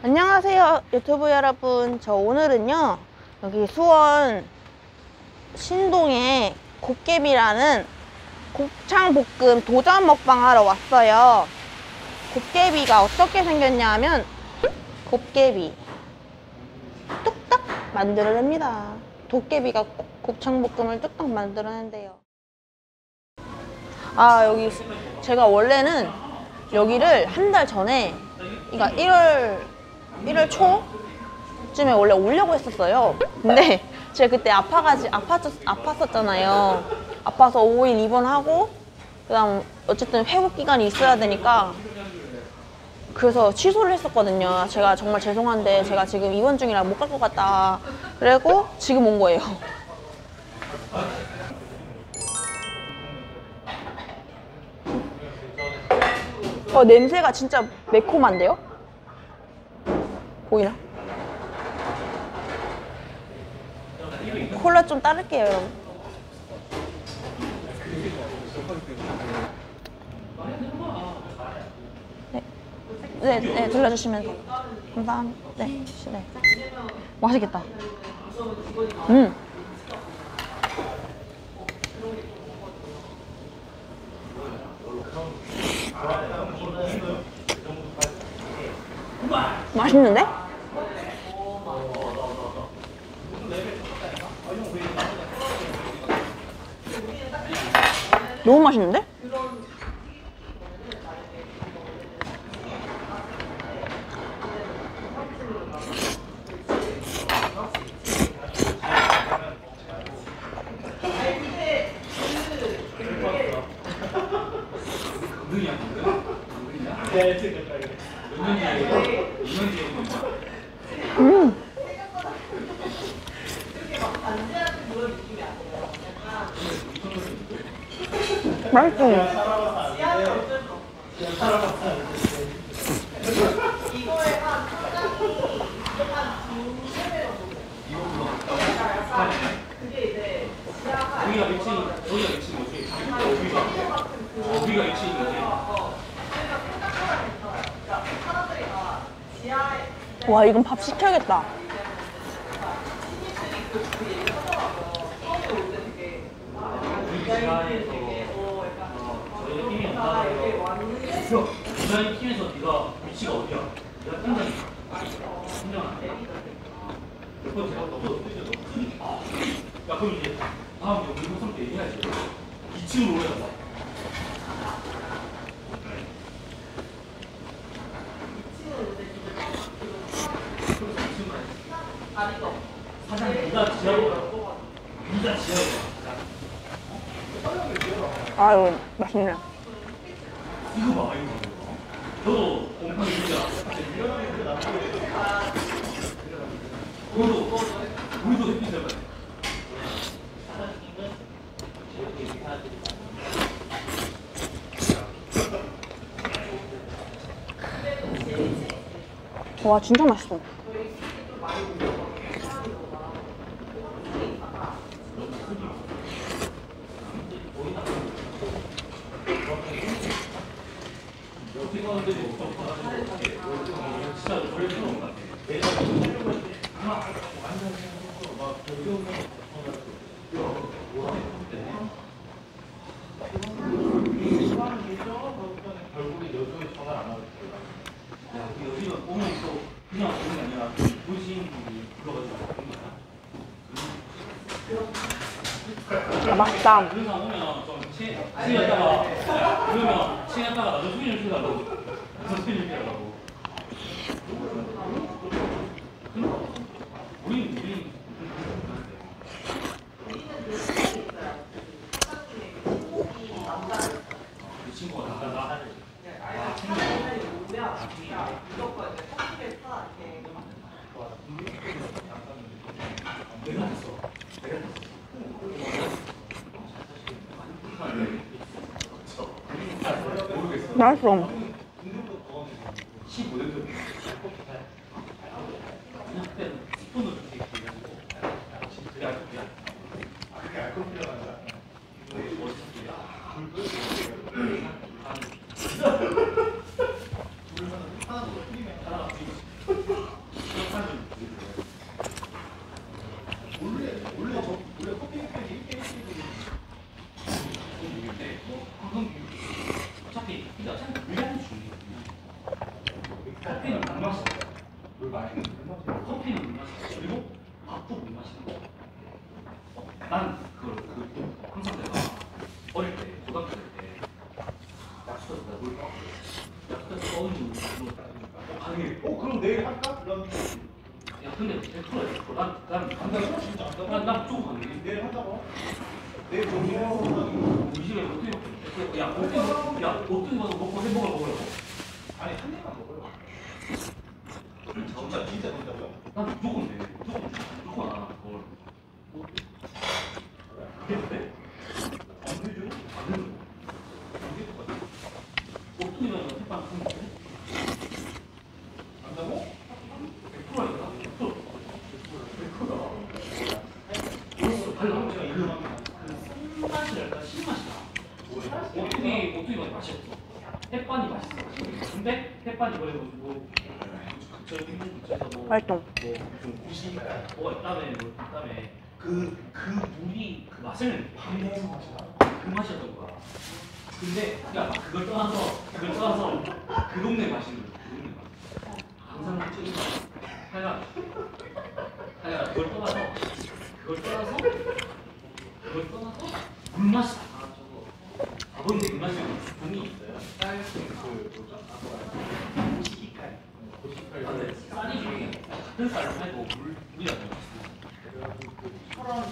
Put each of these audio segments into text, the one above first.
안녕하세요 유튜브 여러분. 저 오늘은요 여기 수원 신동에 곱개비라는 곱창볶음 도전 먹방 하러 왔어요. 곱개비가 어떻게 생겼냐 하면 곱개비 뚝딱 만들어냅니다. 도깨비가 곱창볶음을 뚝딱 만들어낸대요. 아, 여기 제가 원래는 여기를 한 달 전에, 그러니까 1월 초쯤에 원래 오려고 했었어요. 근데 제가 그때 아팠었잖아요. 아파서 5일 입원하고 그다음 어쨌든 회복 기간이 있어야 되니까 그래서 취소를 했었거든요. 제가 정말 죄송한데 제가 지금 입원 중이라 못 갈 것 같다 그리고 지금 온 거예요. 냄새가 진짜 매콤한데요? 보이나? 콜라 좀 따를게요, 여러분. 네, 들려주시면 돼요. 감사합니다. 네. 맛있겠다. 맛있는데? 너무 맛있는데? 맛있어. 와, 이건 밥 시켜야겠다. 디자인 팀에서 네가 위치가 어디야? 내가 팀장이야. 팀장한테. 그거 제가 너도 크니까. 야, 그럼 이제 다음 여기 호성 때 얘기해야지. 2층으로 올라가자. 사장님, 네가 지하로 가고 네가 지하로 가. 아유, 맛있네. 이거 봐, 이거 봐. 너도 곰팡이 있잖아. 우리도 햇빛 잘 봐야 와, 진짜 맛있어. 여기가 오면 또 그냥 오는 게 아니라 보시는 분이 불러가지고 맛있다. 그래서 오면 좀 취했다가 그러면 취했다가 나도 수빈을 피달라고 수빈을 피달라고 우리 이 친구가 나간다. 맛있어. 커피는 못 마셔. 커피는 못 마셔. 그리고 밥도 못 마시는 거. 난 그걸 항상 내가 어릴 때 고등학교 때 약속해서 내가 뭘 봐. 약속해서 떠오르는 거 가능해. 그럼 내일 할까? 그럼 야 근데 100%야. 난 진짜 안 난 무조건 가능해. 내일 한다고? 내일 정리하고 우리 집에 어떻게 먹게? 야 어떻게 가서 먹고 햄버거 먹으라고? 아니 한 입만 먹어요. 진짜 된다고요? 난 무조건 돼. 무조건 안 하나 그걸. 그게 돼? 안 되죠? 안 되는 거. 안될것 같아. 어떻게 가서 햇반 먹는데? 안다고? 100%라니까. 100%다. 달라. 제가 이거 신맛이랄까 신맛이다. 어떻게 맛이 맛이 없어. 햇반이 맛있어. 근데 햇반이 그래가지고 저기 그래서 뭐 활동. 뭐좀 구시니까 뭐가 있다며 뭐 있다며 그 물이 그 맛을 반대해서 맛이다. 그 맛이었던 거야. 근데 야 그걸 떠나서 그 동네 맛있는 거야. 그 동네 맛. 항상 찌는 하여간 그걸 떠나서 물맛이 다 나가지고 아버님 물맛이 분이 있어요. 고시칼. 근데 쌀이 중에 같은 쌀을 해도 물이가 더 맛있어.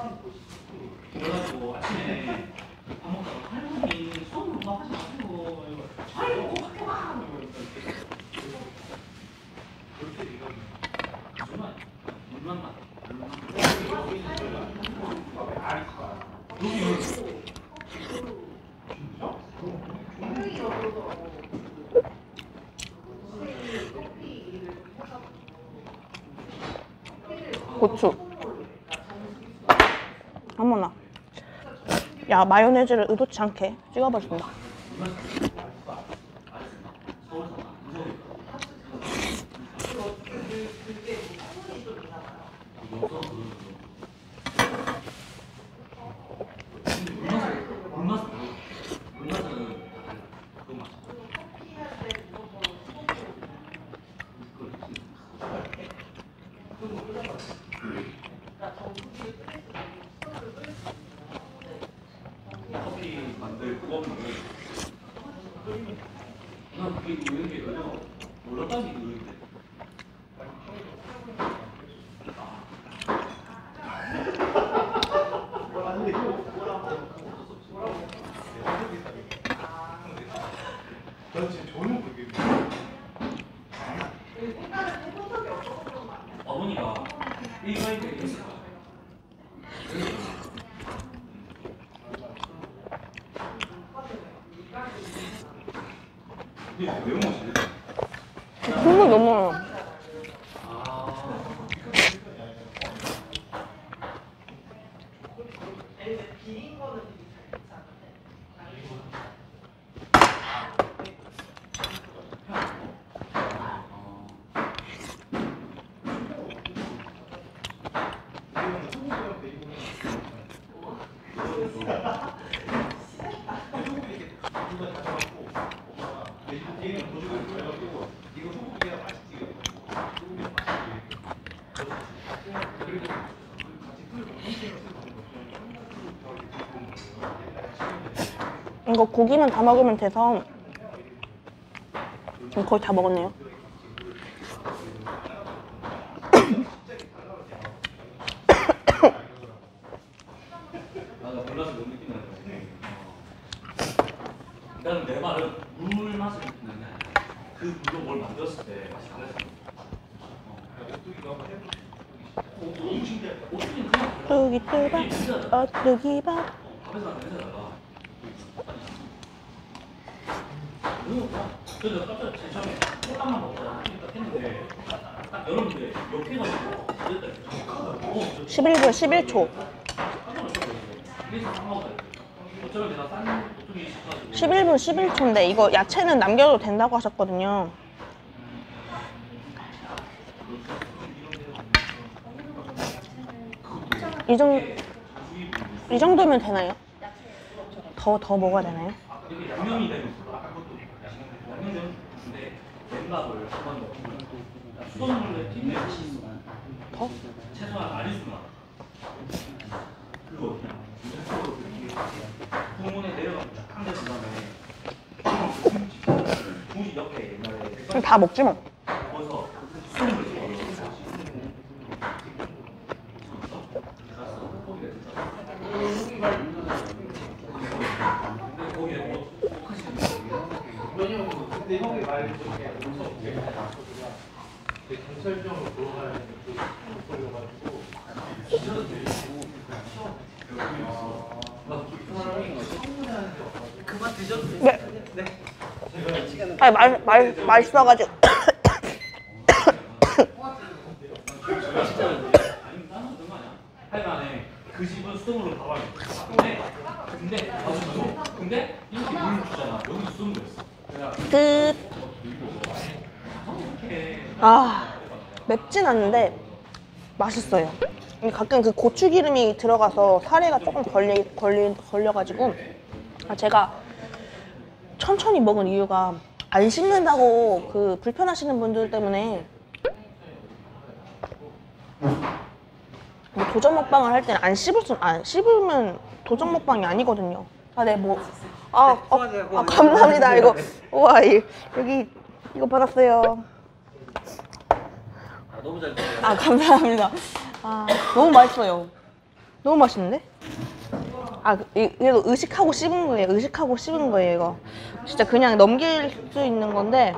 그래가지고 아침에 밥 먹다가 할머니 손으로 밥 하지 마시고 잘 먹고 밖에 와. 정말 물만 나. 고추. 어머나. 야, 마요네즈를 의도치 않게 찍어버린다. 커피 만들 그거 없는 난 그게 이런 게 전혀 몰랐다는 게 의외인데. 난 지금 전혀 모르겠네. 어머니가 일가이드 했을 거야. 이게 매운맛이네. 국물 너무. 이거 고기만 다 먹으면 돼서 거의 다 먹었네요. 나는 몰라서 못 느낀다는 거야. 나는 내 말은 물 맛을 느끼는 게 아니라 그 물로 뭘 만들었을 때 맛이 달라졌어. 오뚜기는 그냥 뚜기 뚜바, 어뚜기 밥. 밥에서 나는 냄새다가 그래서 깜짝 제일 처음에 콜라만 먹다가 했는데 딱 열었는데 옆에 가지고 그랬다. 11분 11초. 11분 11초인데 이거 야채는 남겨도 된다고 하셨거든요. 이 정도면 되나요? 더 먹어야 되나요? 양념이 되는 양념은 근데 생각을 한번 넣고 수돗물에 튀는 더? 최소한 아리수나 그거 그냥 부문에 내려가면 쫙 내린 다음에 중식 옆에 옛날에 그럼 다 먹지 뭐. 거기서 수돗물을 왜냐면 근데 형이 말해준 게 경찰병으로 돌아가야 걸려가지고 그만 드셔도 돼요. 네. 아니 맛있어가지고. 하여간에 그 집은 수돗물로 가봐야 돼. 근데 이렇게 물 주잖아. 여기 수돗물 있어. 끝. 아 맵진 않은데 맛있어요. 가끔 그 고추기름이 들어가서 사례가 조금 걸려가지고 제가 천천히 먹은 이유가 안 씹는다고 그 불편하시는 분들 때문에 뭐 도전 먹방을 할 때는 안 씹으면 도전 먹방이 아니거든요. 감사합니다. 이거 우와 여기 이거 받았어요. 너무 잘 드세요. 감사합니다. 너무 맛있어요. 너무 맛있는데? 그래도 의식하고 씹은 거예요. 의식하고 씹은 거예요, 이거. 진짜 그냥 넘길 수 있는 건데.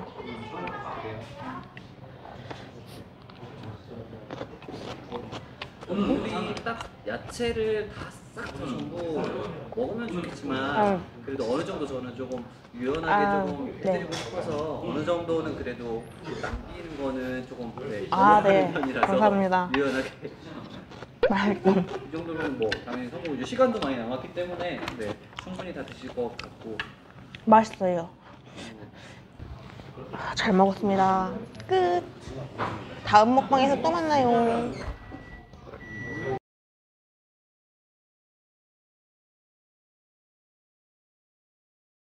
우리 딱 야채를 다 싹 다 전부 먹으면 좋겠지만 그래도 어느 정도 저는 조금 유연하게 조금 해드리고 싶어서 어느 정도는 그래도 남기는 거는 조금 네. 하는 편이라서 감사합니다. 유연하게 맛있어. 이 정도면 뭐 당연히 성공. 시간도 많이 남았기 때문에 네, 충분히 다 드실 것 같고 맛있어요. 잘 먹었습니다. 끝. 다음 먹방에서 또 만나요.